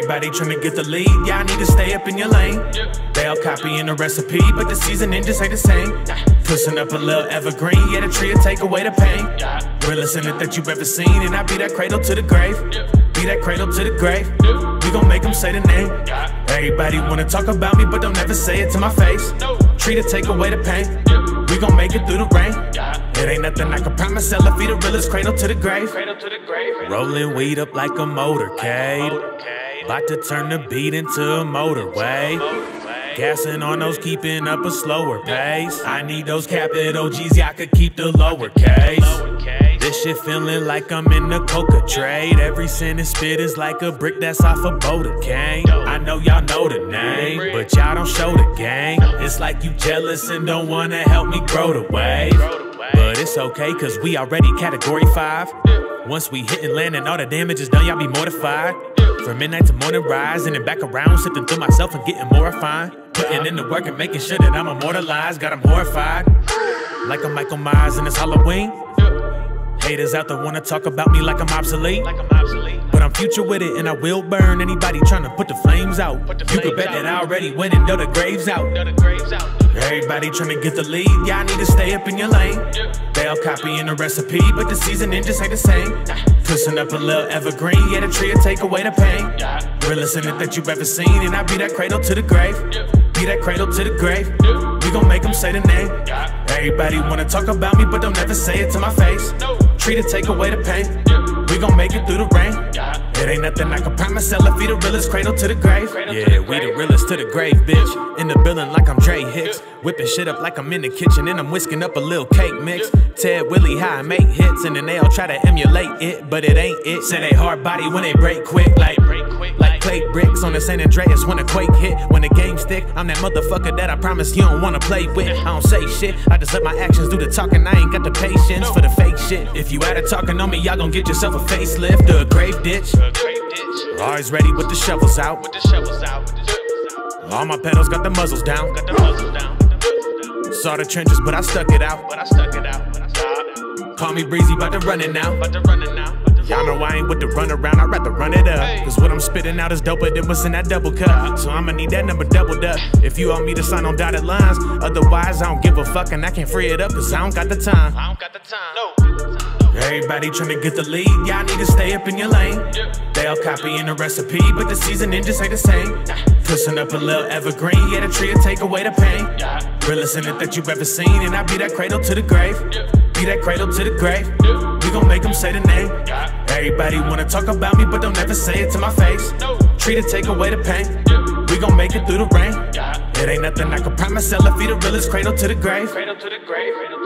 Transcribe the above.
Everybody tryna get the lead, y'all need to stay up in your lane. They all copying the recipe, but the seasoning just ain't the same. Twisting up a little evergreen, yeah, the tree will take away the pain. Realest in it that you've ever seen, and I be that cradle to the grave. Be that cradle to the grave. We gon' make them say the name. Everybody wanna talk about me, but don't ever say it to my face. Tree to take away the pain. We gon' make it through the rain. It ain't nothing I can promise. I'll be the realest, cradle to the grave. Rolling weed up like a motorcade. About to turn the beat into a motorway. Gassing on those, keeping up a slower pace. I need those capital G's, yeah, I could keep the lowercase. This shit feeling like I'm in the coca trade. Every sentence spit is like a brick that's off a boulder cane. I know y'all know the name, but y'all don't show the gang. It's like you jealous and don't wanna help me grow the wave. But it's okay, cause we already category 5. Once we hit and land and all the damage is done, y'all be mortified. From midnight to morning rise, and then back around, sifting through myself and getting more refined. Putting in the work and making sure that I'm immortalized. Got 'em horrified, like I'm Michael Myers and it's Halloween. Haters out there wanna talk about me like I'm obsolete. But I'm future with it and I will burn anybody tryna put the flames out. You could bet that I already went and dug the graves out. Everybody tryna get the lead, y'all need to stay up in your lane. They all copying the recipe, but the seasoning just ain't the same. Twisting up a little evergreen, yeah, the tree will take away the pain. Realest in it that you've ever seen, and I be that cradle to the grave. Be that cradle to the grave. We gon' make them say the name. Everybody wanna talk about me, but don't ever say it to my face. Tree to take away the pain. We gon' make it through the rain. It ain't nothing I can promise. I'll be the realest, cradle to the grave. Yeah, we the realest to the grave, bitch. In the building like I'm Dre Hicks. Whipping shit up like I'm in the kitchen and I'm whisking up a little cake mix. Ted Willie, how I make hits, and then they all try to emulate it, but it ain't it. Say they hard body when they break quick, like plate bricks on the San Andreas when a quake hit. When the game stick, I'm that motherfucker that I promise you don't wanna play with. I don't say shit, I just let my actions do the talking. I ain't got the patience for the fake shit. If you out of talking on me, y'all gon' get yourself a facelift or a grave ditch. Always ready with the shovels out. All my pedals got the muzzles down. Saw the trenches, but I stuck it out. Call me breezy, bout to run it now. Y'all know I ain't with the run around, I'd rather run it up. Cause what I'm spitting out is doper than what's in that double cup. So I'ma need that number doubled up if you want me to sign on dotted lines. Otherwise, I don't give a fuck and I can't free it up cause I don't got the time. Everybody tryna get the lead, y'all need to stay up in your lane. They all copying the recipe, but the seasoning just ain't the same. Twisting up a little evergreen, yeah, the tree will take away the pain. Realest in it that you've ever seen, and I be that cradle to the grave. Be that cradle to the grave. We gon' make them say the name. Everybody wanna talk about me, but don't ever say it to my face. Tree to take away the pain. We gon' make it through the rain. It ain't nothing I can promise. I'll be the realest, cradle to the grave.